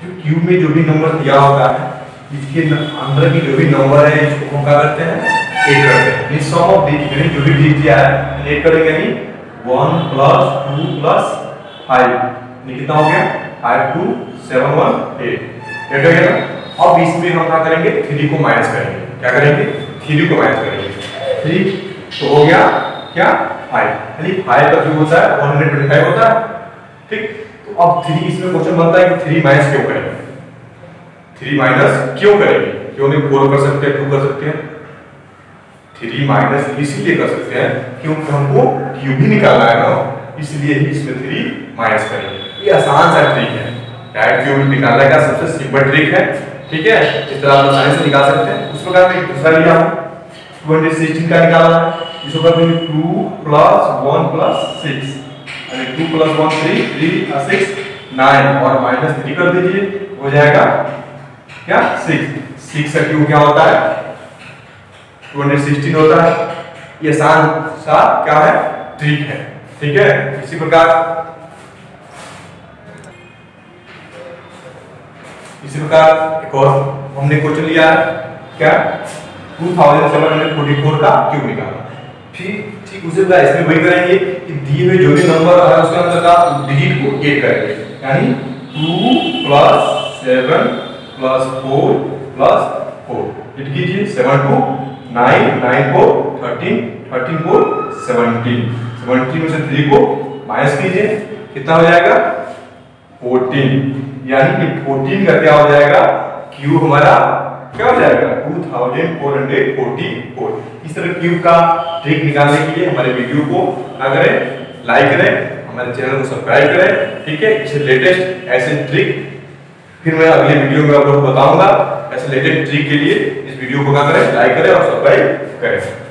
जो क्यूब में जो भी नंबर दिया होता है इसके अंदर की जो भी नंबर है इसको हम क्या करते हैं, ऐड करते हैं। इस सम ऑफ डिजिट जो भी डिजिट दिया है ऐड करेंगे, यानी 1 + 2 + 5, ये कितना हो गया 5 2 7 1 8, ऐड हो गया। अब इसमें हम क्या करेंगे, 3 को माइनस करेंगे। क्या करेंगे, 3 को माइनस करेंगे। 3 तो हो गया क्या 5, यानी 5 का क्यूब होता है 125 होता है, ठीक। तो अब 3 इसमें क्वेश्चन बनता है कि 3 माइनस क्यों करेंगे, 3 माइनस क्यों करेंगे, क्यों नहीं 4 कर सकते हैं, 2 कर सकते हैं। 3 माइनस इसलिए कर सकते हैं क्योंकि हमको क्यूब भी निकालना है ना, इसलिए ही इसमें 3 माइनस करेंगे। ये आसान सा ट्रिक है, डायरेक्ट क्यूब निकालने का सबसे सिंपल ट्रिक है, ठीक है। इस तरह आप आसानी से निकाल सकते हैं। उस प्रकार में दूसरा लिया हम 216 का निकाला है, इसको करते हैं 2 + 1 + 6, यानी 2 + 1 3 3 6 9 और -3 कर दीजिए, हो जाएगा क्या 6। 6 का क्यूब क्या होता है 216 होता है। ये आसान सा क्या है ट्रिक है, ठीक है। इसी प्रकार एक और हमने क्वेश्चन लिया है क्या 2744 का क्यूब निकालना। फिर ठीक उसी प्रकार इसमें वही करेंगे कि दिए हुए जो भी नंबर है उसके अंदर का डिजिट को ऐड करेंगे, यानी 2 + 7 + 4 + 4, ऐड कीजिए 7 2 9 9 4 13 13 4 17 17 में से 3 को माइनस कीजिए, कितना हो जाएगा 14, यानी कि 14 का क्या हो जाएगा क्यूब हमारा क्या हो जाएगा 2444। इस तरह क्यूब का ट्रिक निकालने के लिए हमारे वीडियो को क्या करें, लाइक करें, हमारे चैनल को सब्सक्राइब करें, ठीक है। इसे लेटेस्ट ऐसे ट्रिक फिर मैं अगले वीडियो में आपको बताऊंगा। ऐसे लेटेस्ट ट्रिक के लिए इस वीडियो को क्या करें, लाइक करें और सब्सक्राइब करें।